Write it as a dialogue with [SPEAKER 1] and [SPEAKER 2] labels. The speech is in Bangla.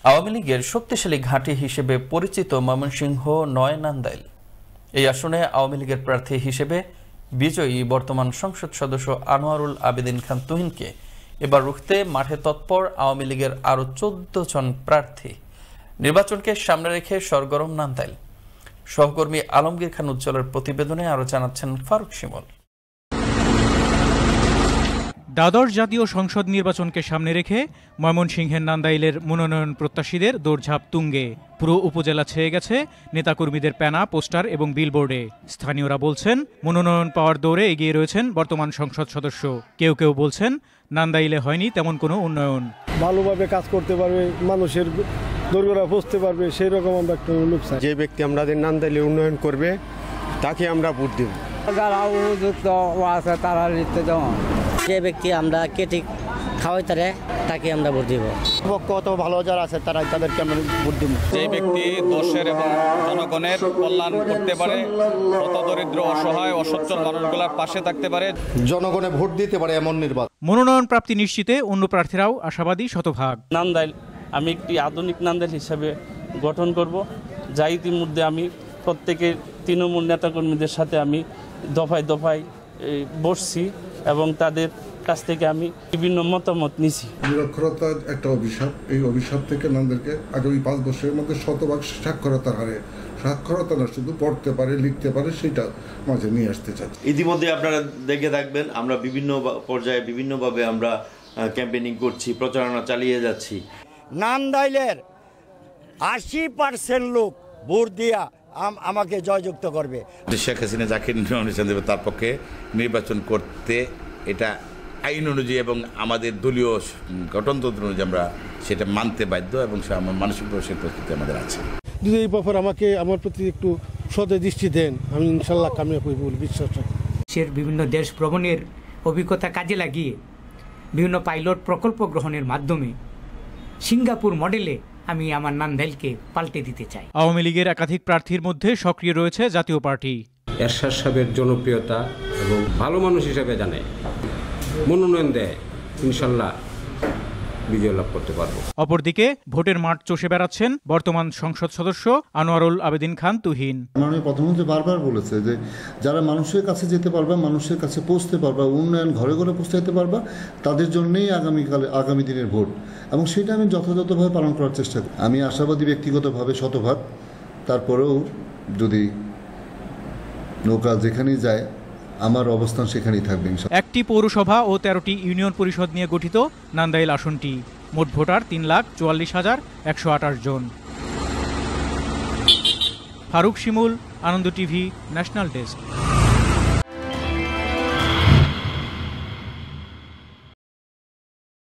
[SPEAKER 1] আওয়ামী লীগের শক্তিশালী ঘাঁটি হিসেবে পরিচিত ময়মনসিংহ ৯ নান্দাইল। এই আসনে আওয়ামী লীগের প্রার্থী হিসেবে বিজয়ী বর্তমান সংসদ সদস্য আনোয়ারুল আবেদিন খান তুহিনকে এবার রুখতে মাঠে তৎপর আওয়ামী লীগের আরও ১৪ জন প্রার্থী। নির্বাচনকে সামনে রেখে সরগরম নান্দাইল। সহকর্মী আলমগীর খান উজ্জ্বলের প্রতিবেদনে আরও জানাচ্ছেন ফারুক শিমুল।
[SPEAKER 2] দ্বাদশ জাতীয় সংসদ নির্বাচনকে সামনে রেখে ময়মনসিংহের নান্দাইলের মনোনয়ন প্রত্যাশীদের দৌড়ঝাঁপ তুঙ্গে। পুরো উপজেলা ছেয়ে গেছে নেতাকর্মীদের প্যানা, পোস্টার এবং বিলবোর্ডে। স্থানীয়রা বলছেন, মনোনয়ন পাওয়ার দৌড়ে এগিয়ে রয়েছেন বর্তমান সংসদ সদস্য। কেউ কেউ বলছেন, নান্দাইলে হয়নি তেমন কোনো উন্নয়ন।
[SPEAKER 3] ভালোভাবে কাজ করতে পারবে, মানুষের দৌড়গোড়া বসতে পারবে, সেই রকম আমরা একটা লোক চাই।
[SPEAKER 4] যে ব্যক্তি আমাদের নান্দাইলে উন্নয়ন করবে তাকে আমরা ভোট দেব।
[SPEAKER 5] যারা উপযুক্ত আছে তারা লিখতে দেওয়া,
[SPEAKER 6] যে ব্যক্তি আমরা কেটে খাওয়াই তাকে আমরা ভোট দিব।
[SPEAKER 4] কত ভালো যারা আছে তাদেরকে আমরা ভোট দেব।
[SPEAKER 7] যে ব্যক্তি দেশের এবং জনগণের কল্যাণ করতে পারে, হতদরিদ্র, অসহায়, অসচ্ছল মানুষগুলোর পাশে থাকতে পারে,
[SPEAKER 8] জনগণে ভোট দিতে পারে এমন নির্বাচন।
[SPEAKER 2] মনোনয়ন প্রাপ্তি নিশ্চিতে অন্য প্রার্থীরাও আশাবাদী শতভাগ।
[SPEAKER 9] নান্দাইল আমি একটি আধুনিক নান্দাইল হিসাবে গঠন করব, যা ইতিমধ্যে আমি প্রত্যেকের তৃণমূল নেতাকর্মীদের সাথে আমি দফায় দফায় বসছি এবং তাদের কাছ থেকে আমি বিভিন্ন মতামত নিছি।
[SPEAKER 10] নিরক্ষরতা একটা অভিশাপ, এই অভিশাপ থেকে নান্দাইলকে আগামী ৫ বছরের মধ্যে শতভাগ সাক্ষরতার হারে, সাক্ষরতা না শুধু পড়তে পারে, লিখতে পারে, সেটা মাঝে নিয়ে আসতে চাচ্ছি।
[SPEAKER 11] ইতিমধ্যে আপনারা দেখে থাকবেন, আমরা বিভিন্ন পর্যায়ে বিভিন্নভাবে আমরা ক্যাম্পেইনিং করছি, প্রচারণা চালিয়ে যাচ্ছি।
[SPEAKER 12] নান্দাইলের ৮০% লোক ভোট দিয়া আমাকে জয়যুক্ত করবে।
[SPEAKER 13] শেখ হাসিনা যাকে নির্বাচন দেবে তার পক্ষে নির্বাচন করতে, এটা আইন অনুযায়ী এবং আমাদের দলীয় গঠনতন্ত্র অনুযায়ী আমরা সেটা মানতে বাধ্য এবং আমার মানসিকভাবে সেই প্রস্তুতি আমাদের আছে।
[SPEAKER 3] যদি এই ব্যাপার আমাকে আমার প্রতি একটু সদয় দৃষ্টি দেন, আমি ইনশাল্লাহ কামিয়াব হইব বলে বিশ্বাস রাখি।
[SPEAKER 14] বিভিন্ন দেশ ভ্রমণের অভিজ্ঞতা কাজে লাগিয়ে বিভিন্ন পাইলট প্রকল্প গ্রহণের মাধ্যমে সিঙ্গাপুর মডেলে আমি আমার নান্দাইলকে পাল্টে দিতে চাই।
[SPEAKER 2] আওয়ামী লীগের একাধিক প্রার্থীর মধ্যে সক্রিয় রয়েছে জাতীয় পার্টি।
[SPEAKER 15] এরশাদ সাহেবের জনপ্রিয়তা এবং ভালো মানুষ হিসেবে জানে, মনোনয়ন দেয়, ইনশাল্লাহ বিজয় লাভ করতে পারবো।
[SPEAKER 2] অপরদিকে ভোটের মাঠ চষে বেড়াচ্ছেন বর্তমান সংসদ সদস্য আনোয়ারুল আবেদিন খান তুহিন।
[SPEAKER 10] মাননীয় প্রধানমন্ত্রী বারবার বলেছে যে যারা মানুষের কাছে যেতে পারবে, মানুষের কাছে পৌঁছতে পারবে, উন্নয়ন ঘরে ঘরে পৌঁছাতে পারবে, তাদের জন্যই আগামী দিনের ভোট, এবং সেটা আমি যথাযথভাবে পালন করার চেষ্টা করি। আমি আশাবাদী ব্যক্তিগতভাবে শতভাগ। তারপরেও যদি নৌকা যেখানেই যায় আমার অবস্থান সেখানেই থাকবে।
[SPEAKER 2] একটি পৌরসভা ও 13টি ইউনিয়ন পরিষদ নিয়ে গঠিত নান্দাইল আসনটি। মোট ভোটার ৩,৪৪,১২৮ জন। Faruk Shimul, Ananda TV, national desk.